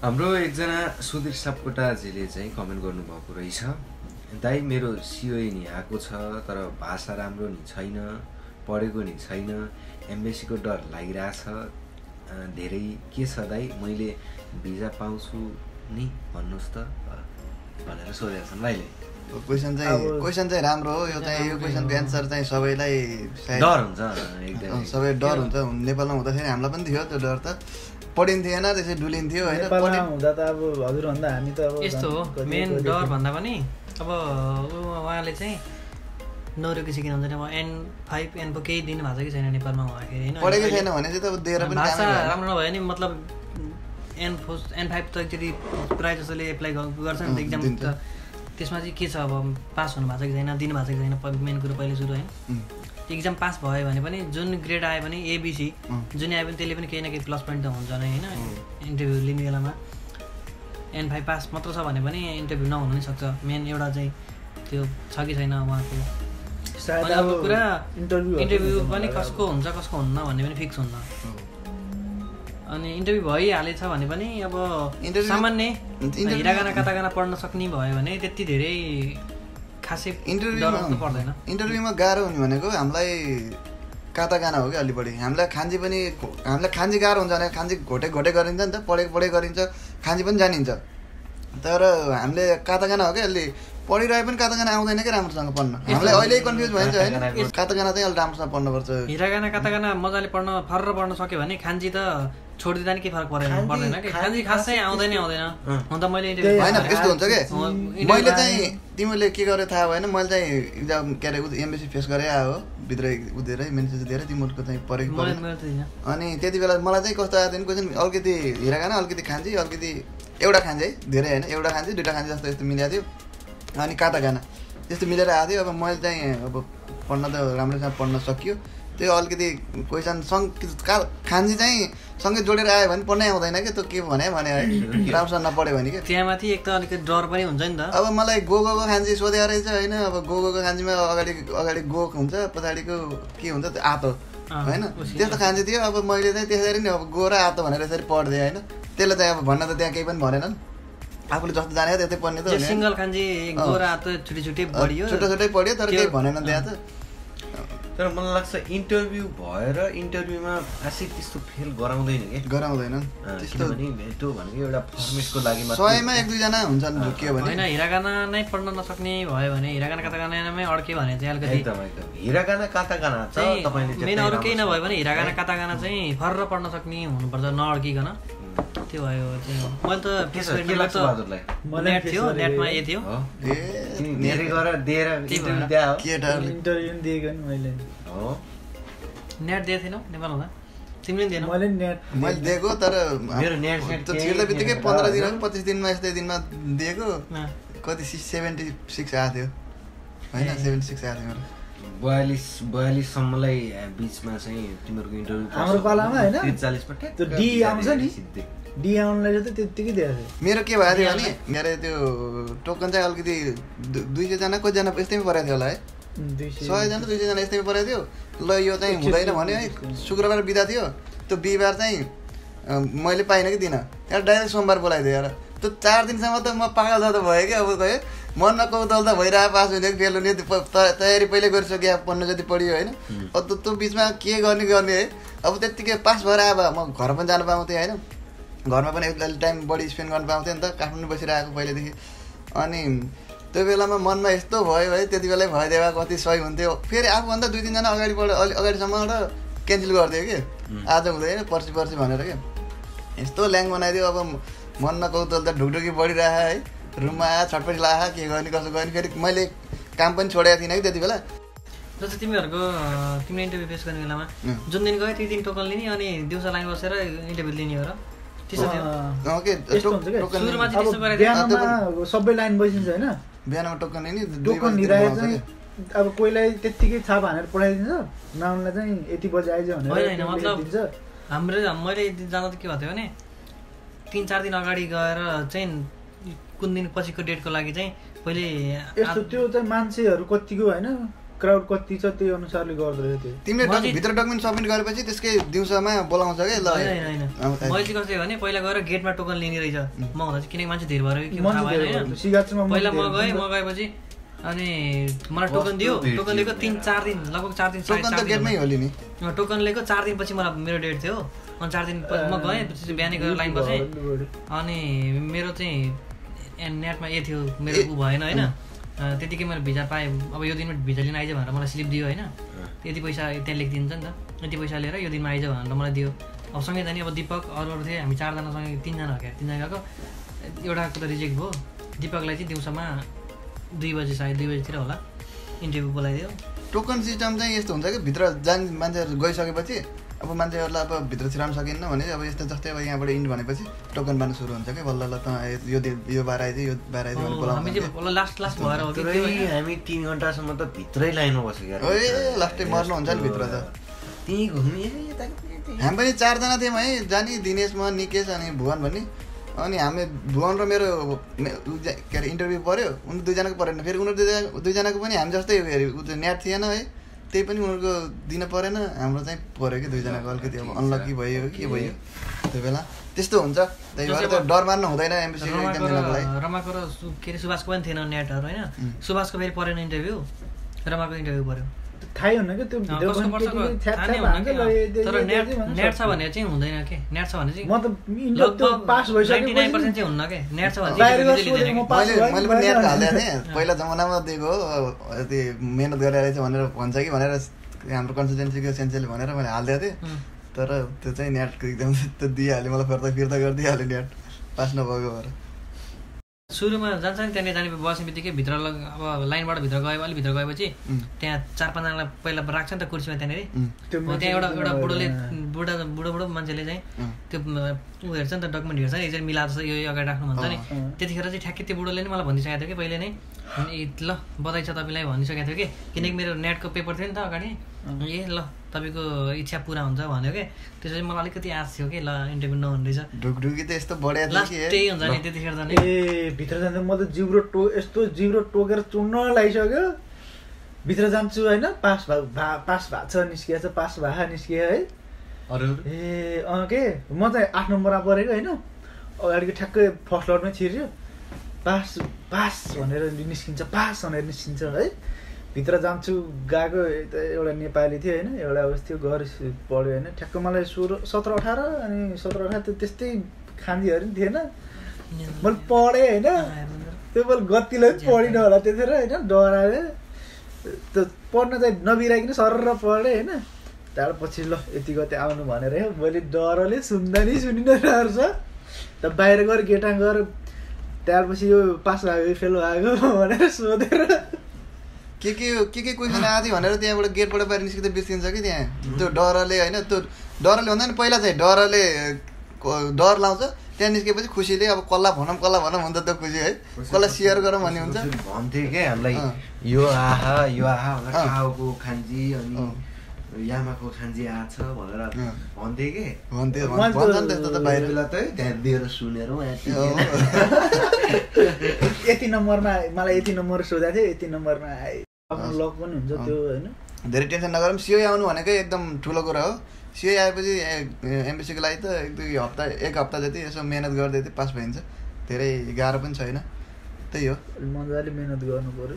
हाम्रो एकजना सुधीर सापकोटाजीले चाहिँ कमेन्ट गर्नुभएको रहेछ। दाइ मेरो सिओए नि आएको छ तर भाषा राम्रो नि छैन, पढेको नि छैन, एम्बेसीको डर लागिरहेछ धेरै। के छ दाइ, मैले भिजा पाउँछु नि भन्नुहोस् त भनेर सोधेका छन् भाइले। क्वेसन चाहिँ राम्रो हो। यो क्वेसनको एन्सर चाहिँ सबैलाई डर हुन्छ एकदम, सबै डर हुन्छ। नेपालमा हुँदाखेरि हामीलाई पनि थियो त्यो डर, त पढिन्थेन त्यसै डुलिन्थ्यो होइन। नेपालमा हुँदा त अब हजुरभन्दा हामी त अब यस्तो हो। मेन डर भन्दा पनि अब उहाँले चाहिँ नौरेको सिकिन हुन्छ। अब N5 N4 केही दिनु भएको छ कि छैन नेपालमा हुँदाखेरि होइन, पढेकै छैन भने चाहिँ त दिएर पनि भाषा राम्रो नभयो नि। मतलब N5 त एकचोटि प्रायः जसोले एप्लाई गर्छ नि त इक्जाम, त त्यसमा चाहिँ के छ अब पास हुनु भएको छ कि छैन, दिनु भएको छ कि छैन, मेन कुरो पहिले सुरु होइन। इक्जाम पास भयो भने पनि जुन ग्रेड आयो भने ABC जुन आयो भने त्यसले पनि केही न केही प्लस पोइन्ट त हुन्छ नै होइन। इन्टरभ्यू लिने बेलामा N5 पास मात्र छ भने पनि इन्टरभ्यू नहुनु नि सक्छ। मेन एउटा चाहिँ त्यो छ कि छैन उहाँको। अब कुरा इन्टरभ्यू पनि कसको हुन्छ कसको हुन्न भन्ने पनि फिक्स हुन्न। अनि इन्टरभ्यू भइहालेछ भने पनि अब सामान्य हिरागाना कातागाना पढ्न सक्ने भयो भने त्यति धेरै खासै डराउनु पर्दैन। इन्टरभ्यूमा गाह्रो हुने भनेको हामीलाई कातागाना हो कि अलि बढी। हामीलाई खान्जी गाह्रो हुन्छ भने खान्जी घोटे गरिन्छ नि त, पढे गरिन्छ, खान्जी पनि जानिन्छ। तर हामीले कातागाना हो कि अलि पढिरहे पनि कातागाना आउँदैन कि राम्रोसँग पढ्न। हामीलाई अहिले कन्फ्युज भइन्छ होइन। कातागाना चाहिँ अलि राम्रोसँग पढ्नुपर्छ। हिरागाना कातागाना मजाले फर्र पढ्न सक्यो भने खान्जी त छोडिदिँदा नि केही फरक पर्दैन कि। खान्जी खासै आउँदैन हुन त मैले होइन यस्तो हुन्छ कि मैले चाहिँ तिमीले के गरेर थाहा भएन, मैले चाहिँ इक्जाम के अरे एमबीसी फेस गरेँ हो भित्र उदेरै मेन्सेज दिएर तिमीहरूको चाहिँ परेको अनि त्यति बेला मलाई चाहिँ कस्तो आएको थियो क्वेसन, अलिकति हिरागाना अलिकति खान्जी अलिकति एउटा खान्जी है, धेरै होइन एउटा खान्जी दुइटा खान्जी जस्तो यस्तो मिलेको थियो। अनि कातागाना त्यस्तो मिलेर आएको थियो। अब मैले चाहिँ अब पढ्न त राम्रोसँग पढ्न सकियो। त्यो अलिकति क्वेसन खान्जी चाहिँ सँगै जोडेर आयो भने पढ्नै आउँदैन कि त्यो के भने है, राम्रोसँग नपढ्यो भने कि त्यहाँ माथि एक त अलिकति डर पनि हुन्छ नि त। अब मलाई गोको खान्जी सोधेको रहेछ होइन। अब गोको खान्जीमा अगाडि गोक हुन्छ, पछाडिको के हुन्छ त्यो आतो होइन, त्यस्तो खान्जी थियो। अब मैले चाहिँ त्यसरी नै अब गो र आतो भनेर यसरी पढ्थेँ होइन। त्यसले चाहिँ अब भन्न त त्यहाँ केही पनि भनेनन्, आफूले जस्तो जानेको त्यतै पढ्ने त सिङ्गल खान्जी गो र आतो छुट्टै पढ्यो, छुट्टै पढ्यो तर केही भनेनन् त्यहाँ त। तर मलाई लाग्छ इन्टरभ्यू भएर इन्टरभ्यूमा खासै त्यस्तो फेल गराउँदैन कि, गराउँदैनन् त्यस्तो भने त्यो भनेको एउटा फर्मेटको लागि मात्र 100 मा 1-2 जना हुन्छन् झुक्कियो भने हैन। हिरागाना नै पढ्न नसक्ने भयो भने हिरागाना कातागानामै अड्के भने चाहिँ अलिकति एकदम हिरागाना कातागाना चाहिँ तपाईले मेन अरु केही नभयो भने हिरागाना कातागाना चाहिँ फर्र पढ्न सक्ने हुनुपर्छ, नअड्किकन। त्यो भयो चाहिँ मैले त फेस के लाग्छ हजुरलाई? नेट थियो, नेटमा ए थियो। नेट गरेर दिएर इन्टरभ्यू दिए हो, इन्टरभ्यु दिएको नि मैले हो। नेट दिएको थिएनौ नेपालमा? तिमीले दिएनौ? मैले दिएको तर मेरो नेट त्यो छिर्दा बित्तिकै 15 दिन 25 दिनमा यस्तै दिनमा दिएको। कति 76 आएको थियो हैन, 76 आएको थियो मेरो। 42 सम्मलाई बीचमा चाहिँ तिमीहरुको इन्टरभ्यु हाम्रो पालामा हैन 40 पटक त्यो डी आउँछ नि, डी आउनलाई चाहिँ त्यतिकै दिएको थियो। मेरो के भएको थियो भने मेरो त्यो टोकन चाहिँ अलिकति 200 जना कति जना यस्तैमा परेको थियो होला है, 100 जना 200 जना यस्तैमा परेको थियो। ल यो चाहिँ हुँदैन भन्यो है। शुक्रबार बिदा थियो, त्यो बिहीबार चाहिँ मैले पाइनँ कि दिन, यहाँ डाइरेक्ट सोमबार बोलाइदियो यार। त्यो 4 दिनसम्म त म पागल जस्तो भयो कि। अब गयो मनमा कौतल त भइरहेको, पास हुने कि फेल हुने तयारी पहिले गरिसक्यो, पढ्नु जति पढियो होइन। अब त्यो बिचमा के गर्ने है। अब त्यत्तिकै पास भएर अब म घर पनि जानु पाउँथेँ होइन, घरमा पनि अलि टाइम बढी स्पेन्ड गर्नु पाउँथेँ नि त, काठमाडौँ बसिरहेको पहिलेदेखि। अनि त्यो बेलामा मनमा यस्तो भयो है, त्यति बेलै भइदिए कति सही हुन्थ्यो। फेरि आफूभन्दा 2-3 जना अगाडिसम्मबाट क्यान्सल गरिदियो कि, आज हुँदैन पर्सि भनेर क्या। यस्तो ल्याङ बनाइदियो। अब मनमा कौतल त ढुकढुकी बढिरहेको है, रुममा आयो छटपटी लाग्यो के गर्ने कसो गर्ने। फेरि मैले काम पनि छोडेको थिइनँ कि त्यति बेला। जस्तो तिमीले इन्टरभ्यू फेस गर्ने बेलामा जुन दिन गयो त्यो दिन टोकन लिने अनि दिउँसो लाइन बसेर इन्टरभ्यु लिने हो र त्यसो थियो? बिहानमा सबै लाइन बसिन्छ होइन, बिहानमा टोकन लिने, टोकन लिँदाखेरि चाहिँ अब कोहीलाई त्यत्तिकै छाप हानेर पठाइदिन्छ, नआउनलाई चाहिँ यति बजी आइज भनेर मतलब हाम्रो मैले जाँदा त के भएको थियो भने 3-4 दिन अगाडि गएर चाहिँ कुन दिन पछिको डेटको लागि चाहिँ पहिले यस्तो त्यो चाहिँ मान्छेहरू कतिको होइन क्राउड कति छ त्यही अनुसारले गर्दो रहेछ त्यो। तिमीले भित्र डकुमेन्ट सबमिट गरेपछि त्यसकै दिउँसोमा बोलाउँछ के ल होइन मैले चाहिँ कस्तो भने पहिला गएर गेटमा टोकन लिने रहेछ म हुँदा चाहिँ किनकि मान्छे धेरै भएर के थाहा भएन हैन। पहिला म गएपछि अनि मलाई टोकन दियो, टोकन लिएको 3-4 दिन लगभग 4 दिन गेटमै होली नि टोकन लिएको 4 दिन पछि मलाई मेरो डेट थियो अनि 4 दिन पछि म गएँ पछि बिहानै गएर लाइन बसेँ अनि मेरो चाहिँ नेटमा ए थियो मेरो उ भएन हैन त्यतिकै मैले भिजा पाएँ अब यो दिनमा भिजा लिन आइज भनेर मलाई स्लिप दियो हैन यति पैसा त्यहाँ लेखिदिन्छ नि त यति पैसा लिएर यो दिनमा आइज भनेर मलाई दियो अब सँगै जाने अब दिपक अरू थिए हामी 4 जना सँगै 3 जना गएको एउटाको त रिजेक्ट भयो दिपकलाई चाहिँ दिउँसोमा 2 बजे सायद 2 बजेतिर होला इन्टरभ्यू बोलाइदियो टोकन सिस्टम चाहिँ यस्तो हुन्छ कि भित्र जाने मान्छेहरू गइसकेपछि अब मान्छेहरूलाई अब भित्र छिराउन सकिन्न भने अब यस्तो जस्तै अब यहाँबाट इन्ड भनेपछि टोकन बाँड्नु सुरु हुन्छ कि बल्ल त यो बार आइदियो यो बार आइदियो भने बोलाउँछ लास्ट भएर हो हामी 3 घन्टासम्म त भित्रै लाइनमा बसेको ए लास्टै मर्नु हुन्छ नि भित्र त त्यही घुम्ने हामी पनि 4 जना थियौँ है जानी दिनेश म निकेश अनि भुवन भन्ने अनि हामी भुवन र मेरो के अरे इन्टरभ्यू पऱ्यो उनी 2 जनाको परेन फेरि उनीहरू 2 जनाको पनि हामी जस्तै नेट थिएन है त्यही पनि उनीहरूको दिन परेन हाम्रो चाहिँ पऱ्यो कि 2 जनाको अलिकति अब अनलकी भयो के भयो त्यो बेला त्यस्तो हुन्छ त्यही भएर त डर मार्नु हुँदैन एमबीसी एक्जाम दिनको लागि रमाको र के अरे सुभाषको पनि थिएन नेटहरू हैन सुभाषको फेरि परेन इन्टरभ्यू रमाको इन्टरभ्यू पर्यो थाहै हुन्न के त्यो तर नेट छ भने चाहिँ हुँदैन के नेट छ भने चाहिँ म त पास भइसक्यो 99% चाहिँ हुन्न के नेट छ भने चाहिँ मैले पनि नेट हालेको थिएँ पहिला जमानामा दिएको यति मेहनत गरेर चाहिँ भनेर भन्छ कि भनेर हाम्रो कन्सल्टेन्सीको सेन्सेले भनेर मैले हालिदिएको थिएँ तर त्यो चाहिँ नेटको एकदम त्यो दिइहाल्यो मलाई फिर्ता गरिदिइहाल्यो नेट पास नभएको भएर सुरुमा जान्छ नि त्यहाँ जाने बस्ने बित्तिकै भित्र अब लाइनबाट भित्र गयो अलिक भित्र गएपछि त्यहाँ 4-5 जनालाई पहिला राख्छ नि त कुर्सीमा त्यहाँनिर त्यहाँ एउटा बुढो मान्छेले चाहिँ त्यो ऊ हेर्छ नि त डकुमेन्ट हेर्छ नि यसरी मिलाएको छ यो अगाडि राख्नु भन्छ नि त्यतिखेर चाहिँ ठ्याक्कै त्यो बुढोले नि मलाई भनिसकेको थियो कि पहिले नै ल बधाई छ तपाईँलाई भनिसकेको थियो कि किनकि मेरो नेटको पेपर थियो नि त अगाडि ए ल तपाईँको इच्छा पुरा हुन्छ भन्यो कि त्यसपछि मलाई अलिकति आश थियो कि ल इन्टरभ्यू नहुने रहेछ ढुकढुकी त यस्तो बढ्या त्यही हुन्छ नि त्यतिखेर जाने ए भित्र जाँदा म त यस्तो जिब्रो टोकेर चुन्न लागिसक्यो भित्र जान्छु होइन पास भएको छ निस्किएको छ पास भए निस्कियो है ए के म चाहिँ 8 नम्बरमा परेको होइन अगाडिको ठ्याक्कै फर्स्ट लटमै छिर्यो पास भनेर निस्किन्छ पास भनेर निस्किन्छ है भित्र जान्छु गएको एउटा नेपाली थियो होइन एउटा उस थियो घर पढ्यो होइन ठ्याक्क मलाई 17-18 अनि 17-18 त्यो त्यस्तै खान्जीहरू पनि थिएन मैले पढेँ होइन त्यो मैले गतिलाई पढिनँ होला त्यतिखेर होइन डराएर त्यो पढ्न चाहिँ नबिराइकन सरर पढेँ होइन त्यहाँबाट पछि ल यति गते आउनु भनेर मैले डरले सुन्दा नि सुनिन रहेछ त बाहिर गएर गेटा गएर त्यहाँपछि यो पास भएको फेल भएको भनेर सोधेर के क्वेसन आएको थियो भनेर त्यहाँबाट गेटबाट बाहिर निस्किँदा बिर्सिन्छ कि त्यहाँ त्यो डरले होइन त्यो डरले भन्दा नि पहिला चाहिँ डरले डर लाउँछ त्यहाँ निस्केपछि खुसीले अब कसलाई भनौँ हुन्छ त्यो खुसी है कसलाई सेयर गरौँ भन्ने हुन्छ भन्थे क्या हामीलाई यो आहा टाउको खान्जी अनि यामाको खान्जी आछ भनेर भन्थे के भन्छ नि त्यस्तो त बाहिर बेला त ध्यान दिएर सुनेर यति नम्बरमा मलाई यति नम्बर सोधेको थियो यति नम्बरमा आफ्नो लक पनि हुन्छ त्यो होइन धेरै टेन्सन नगरौँ सिओ आउनु भनेकै एकदम ठुलो कुरा हो सिओ आएपछि एमबिसीको लागि त एक हप्ता जति यसो मेहनत गर्दै पास भइन्छ धेरै गाह्रो पनि छैन त्यही हो मजाले मेहनत गर्नु पर्यो